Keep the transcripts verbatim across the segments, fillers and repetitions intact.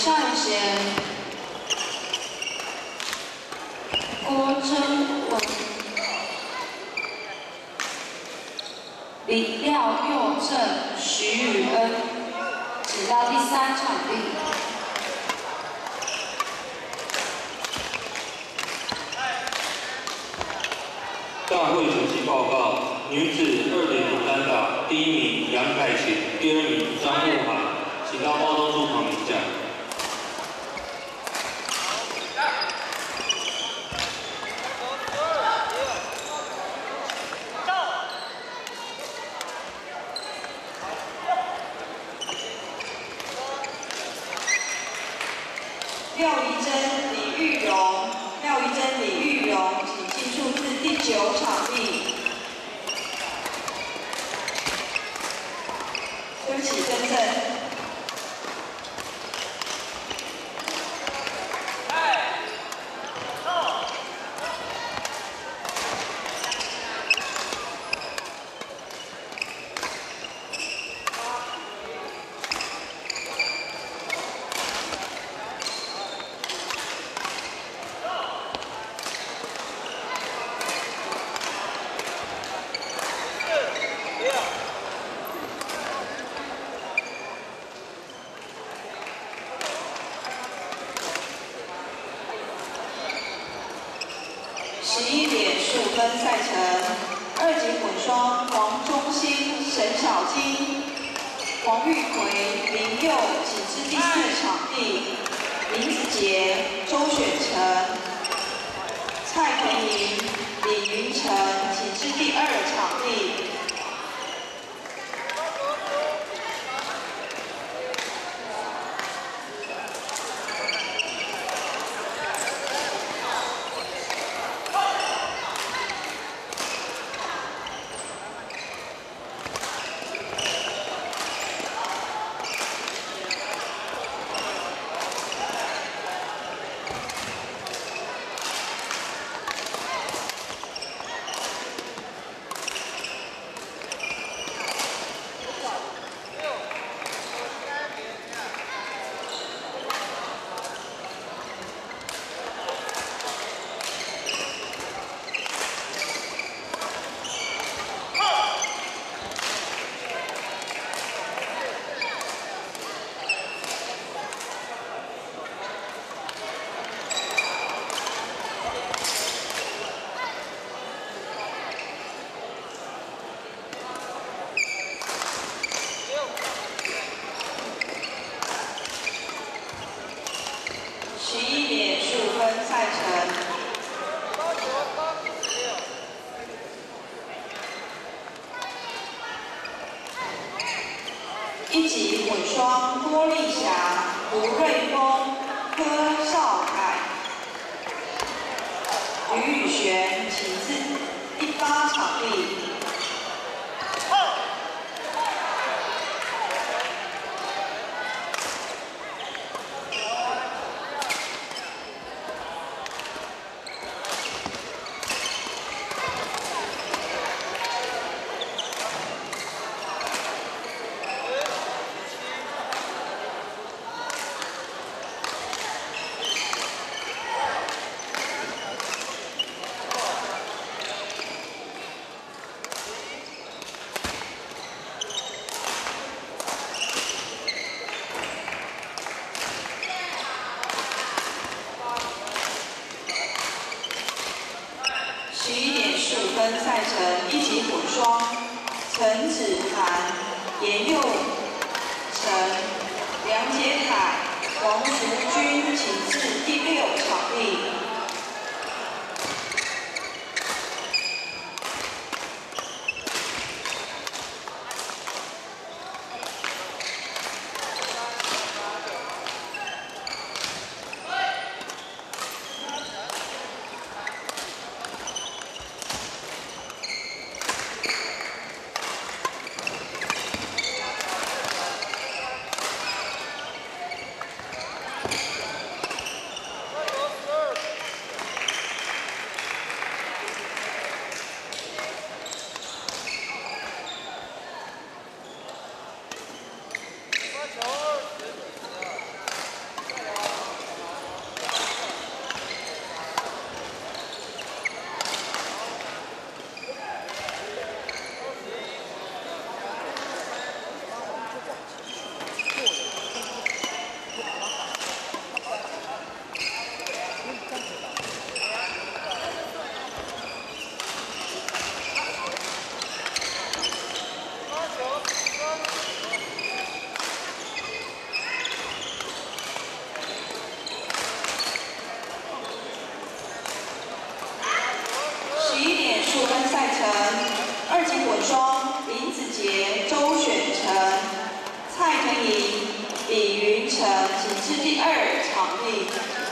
善贤、郭真文、李廖佑正、徐宇恩，请到第三场地。 大会成绩报告：女子二点零单打，第一名杨凯琴，第二名张慕涵，请到报东处旁领奖。 廖怡珍、李玉荣，廖怡珍、李玉荣，请进数字第九场地。对不起，珍珍。 十一点十五分赛程，二级混双黄忠兴、沈小金、黄玉奎、林佑，请至第四场地；林子杰、周选成、蔡培莹、李云成，请至第二场地。 十一点十五分赛程，一级混双郭丽霞、吴瑞峰、柯少凯、吕宇璇，请至第八场地。 十一点十五分赛程，一级混双，陈子涵、严佑成、梁杰凯、王淑君，请至第六场地。 莹、李云成，请至第二场地。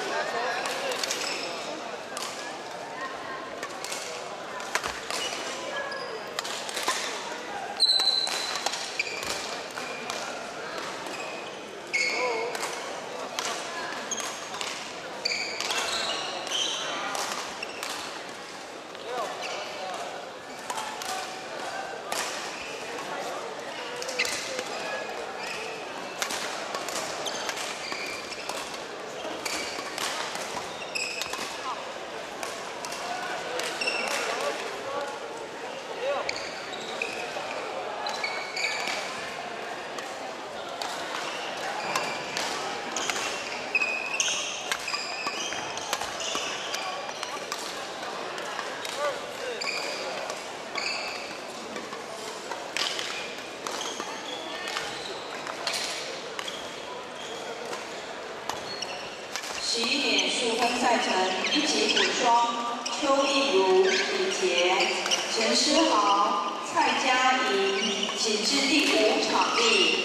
十一点数分赛程，一级混双邱意如、李杰、陈诗豪、蔡佳莹，请至第五场地。